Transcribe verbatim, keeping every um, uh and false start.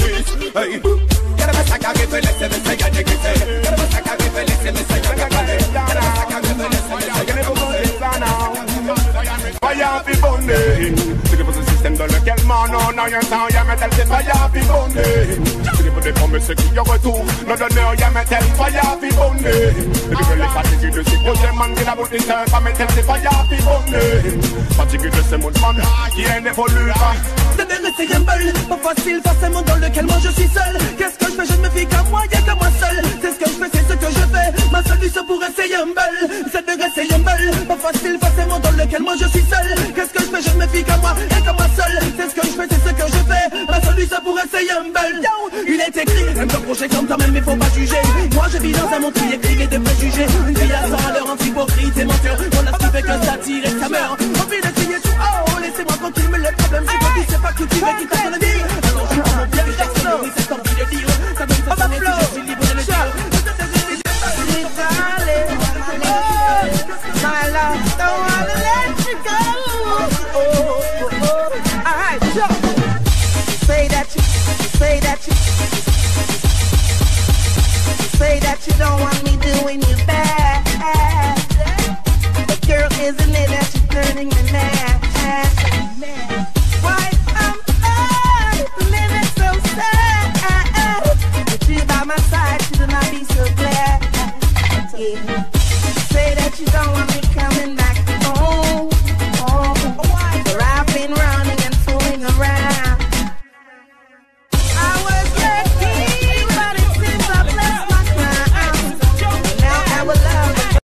police. Hey. Quiero me saca que feliz se me sella de que se. Quiero me saca que feliz se me sella de que se. Quiero me saca que feliz se me sella de que se. Fire fi burning. C'est pour ce système dans lequel mon nom n'a rien sans y'a mettez c'est fire fi burning. C'est pour des promesses qui y retour. Non donneur y'a mettez fire fi burning. C'est que les fatigués de ces projets man qui la beauté c'est pas mettez c'est fire fi burning. Fatigués de ces mondes man qui n'évoluent pas. C'est de rester humble, pas facile forcément dans lequel moi je suis seul. Qu'est-ce que je fais, je ne me fie qu'à moi, y'a qu'à moi seul. C'est ce que je fais, c'est ce que je fais. Ma solution pour rester humble, c'est de rester humble. Pas facile forcément dans lequel moi je suis seul. Qu'est-ce que je fais, je ne me fie qu'à moi, y'a qu'à moi seul. C'est ce que je fais, c'est ce que je fais. Ma solution pour rester humble. Yo, il est écrit, même le projet comme toi-même, mais faut pas juger. Moi je vis dans un monde qui est privé de préjugés. Une vie à cent à l'heure entre hypocrite et menteur. On a ce qui fait que ça tire et ça meurt. Envie de crier tout haut, laissez-moi tranquille, mais le problème c'est que tu sais pas cultiver qui t'a donné. Alors je prends mon pied, j'explose cette envie de dire. Ça donne sa sonne et si je suis libre de le dire. My love, don't wanna let you go. Oh, oh, oh. Alright, so say that you, say that you, say that you don't want me doing you bad. But girl, isn't it that you're turning me mad?